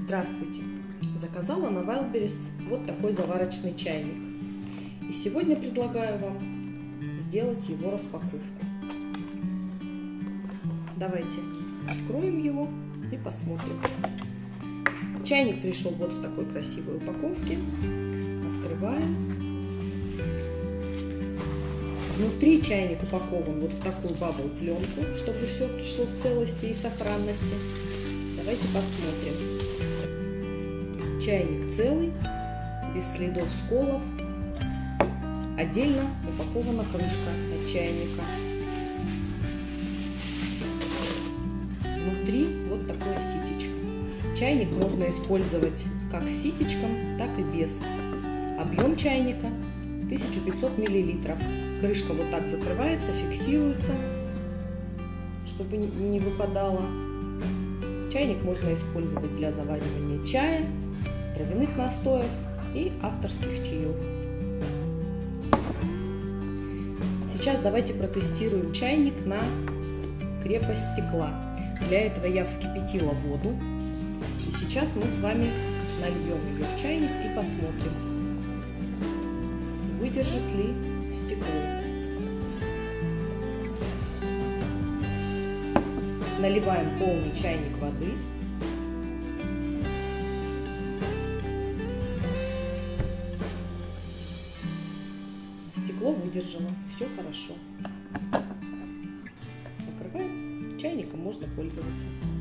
Здравствуйте! Заказала на Wildberries вот такой заварочный чайник. И сегодня предлагаю вам сделать его распаковку. Давайте откроем его и посмотрим. Чайник пришел вот в такой красивой упаковке. Открываем. Внутри чайник упакован вот в такую бабл-пленку, чтобы все пришло в целости и сохранности. Давайте посмотрим. Чайник целый, без следов сколов. Отдельно упакована крышка от чайника. Внутри вот такое ситечко. Чайник можно использовать как с ситечком, так и без. Объем чайника 1500 мл. Крышка вот так закрывается, фиксируется, чтобы не выпадала. Чайник можно использовать для заваривания чая, травяных настоев и авторских чаев. Сейчас давайте протестируем чайник на крепость стекла. Для этого я вскипятила воду. И сейчас мы с вами нальем ее в чайник и посмотрим, выдержит ли стекло. Наливаем полный чайник воды. Стекло выдержало, все хорошо. Накрываем, чайником можно пользоваться.